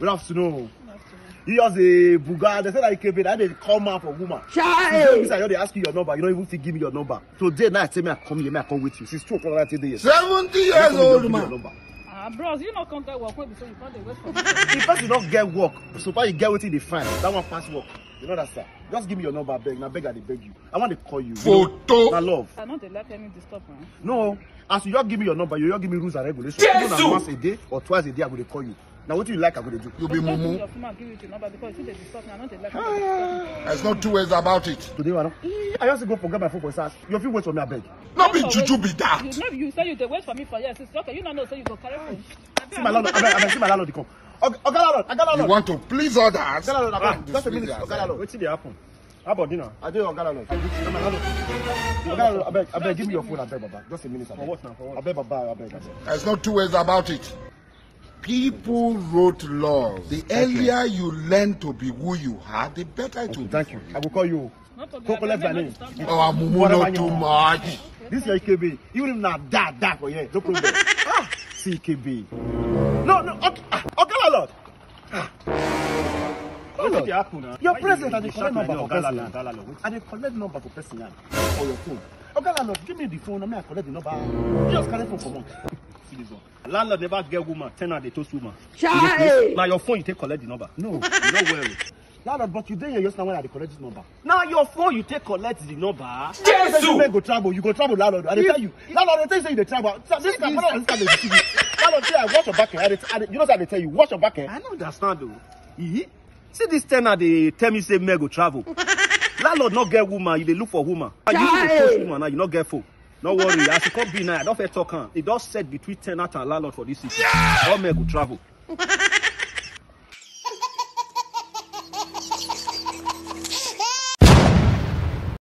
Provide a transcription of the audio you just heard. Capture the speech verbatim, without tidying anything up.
Good afternoon. You just a buga. They say that you can be that they come out for woman. Child. Today, they ask you your number. You don't even give me your number. Today night, tell me I come here, me I come with you. Since two o'clock today. Seventy years old man. Ah, bros, you not contact work when so you can't wait for me. If person don't get work, so far you get what they find. That one pass work. You know that, sir. Just give me your number, beg. Now beg, I beg you. I want to call you. Photo. Now love. I don't let any disturb me. No. As you just give me your number, you just give me rules and regulations. Even na once a day or twice a day, I'm going to call you. Now what do you like, I'm going to do. You be mumu. Your phone, give you the number because you disturb me. I don't let There's no two ways about it. Today, I I just go forget my phone for his ass. You feel wait for me, I beg. Not be juju be that. You know, you say you dey wait for me for years. It's okay. You don't know, so you go carry phone. See my landlord, I beg, I beg, see my landlord, come. Okay, okay, landlord, I got landlord. You want to please others? Okay, landlord, I beg. Just a minute, okay, landlord. Wait till they happen. How about dinner? I do, okay, landlord. Okay, landlord, I beg, I beg, give me your phone, I beg, Baba. Just a minute, I beg. For what now? For what? I beg, Baba, I beg, I beg. There's no two ways about it. People wrote laws. The earlier you learn to be who you are, the better it will be. Thank you. I will call you. Go collect my name. Oh, Mumu, not too much. This is your E K B. Even if not that, that for you, no problem. Ah, see E K B. No, no, okay, okay, landlord. What happen? Your president and the collect number for person. And they collect number for person for your phone. Okay, landlord, give me the phone. I mean, I collect the number. You just carry phone for month. See this one. Landlord never get woman. Tenant they toast woman. Child. Now your phone, you take collect the number. No, you don't worry. Landlord, but you didn't just now when I collect this number. Now your phone, you take collect the number. Yes, you may go travel. You go travel, landlord. I tell you, landlord, I tell you, say you dey travel. This guy, this guy, this guy, landlord, say I wash your back hair. You know what I tell you? Wash your back hair. I don't understand though. See this tenant, they tell me say me go travel. Landlord not get woman, you dey look for woman. And you dey post woman now, you not get phone. No worry, as you come be now, I don't fair talk. It does set between tenant and landlord for this city. All men go travel.